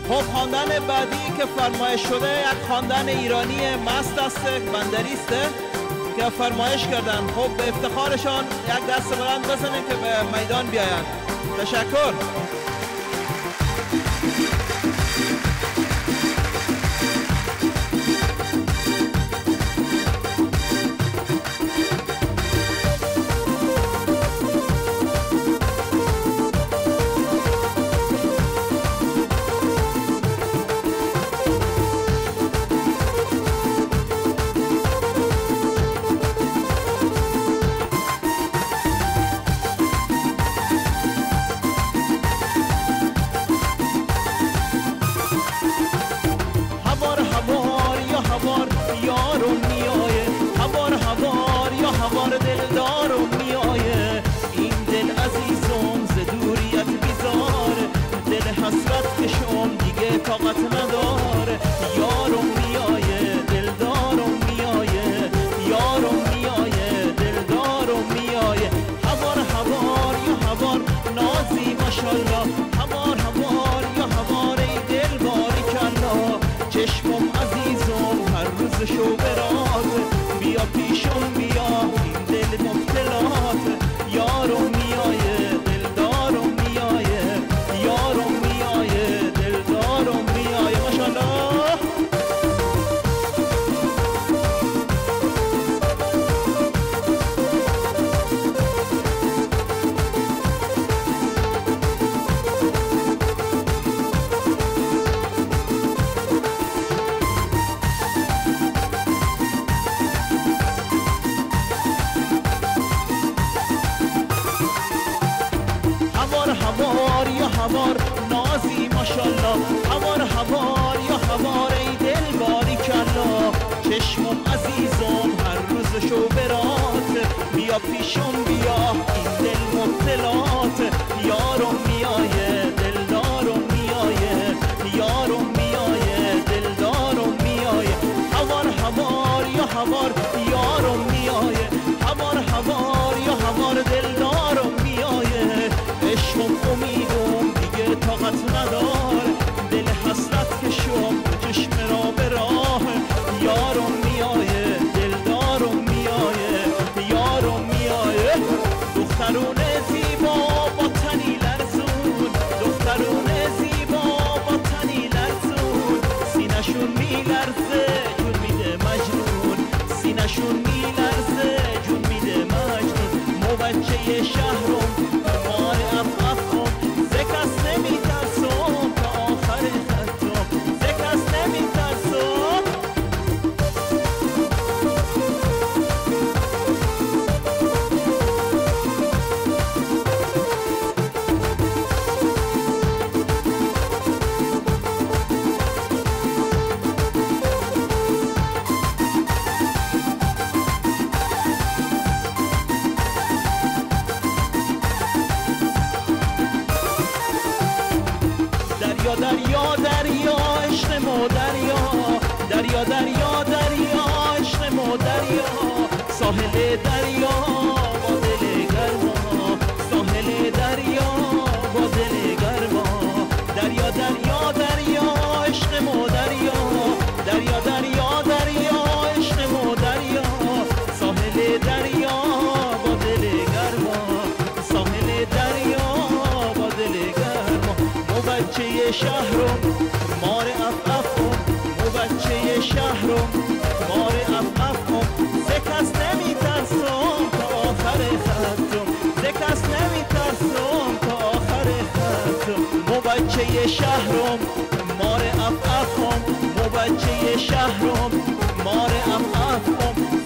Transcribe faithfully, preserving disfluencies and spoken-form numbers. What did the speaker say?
خب خواندن بعدی که فرمایش شده یک خواندن ایرانی مست است، بندریسته که فرمایش کردن. خب به افتخارشان یک دست بلند بزنید که به میدان بیاین. تشکر. طاقت نداره یارم میایه دلدارم میایه یارم میایه دلدارم میایه هوار هوار یا هوار نازی ماشالله هوار هوار یا هوار ای دل باریکالله چشمم عزیزم هر روز شو براز بیا پیشم بیا این دل مبتلات یارم میایه دلدارم میایه یارم میایه دلدارم میایه ماشالله. هوار یا هوار نازی ماشالله هوار هوار یا هوار ای دل باریکالله چشمم عزیزم هر روز شو برات بیا پیشم بیا این دل مبتلات یارم میایه دلدارم میایه یارم میایه دلدارم میایه هوار هوار یا هوار یارم میایه هوار هوار یا هوار دلدارم میایه عشقم امیدم دیگه طاقت ندار دل حسرت کشم چشم را به راه یارم میایه دلدارم میایه یارم میایه دخترون زیبا با تنی لرزون دخترون زیبا با تنی لرزون سینشون میلرزه جون میده مجنون سینشون میلرزه جون میده مجنون موجه شهرم مال افافم زکس نمیترسم تا آخر خطم زکس نمیترسم. دریا دریا عشق مو دریا دریا دریا دریا عشق مو دریا ساحل دریا با دل گرما ساحل دریا با دل گرما دریا دریا دریا عشق مو دریا دریا دریا دریا عشق مو دریا ساحل دریا با دل گرما ساحل دریا با دل گرما موجه شهرم مار افافم موجه شهرم مار افافم زکس نمیترسم تا آخر خطم زکس نمیترسم تا آخر خطم موجه شهرم مار افافم موجه شهرم مار افافم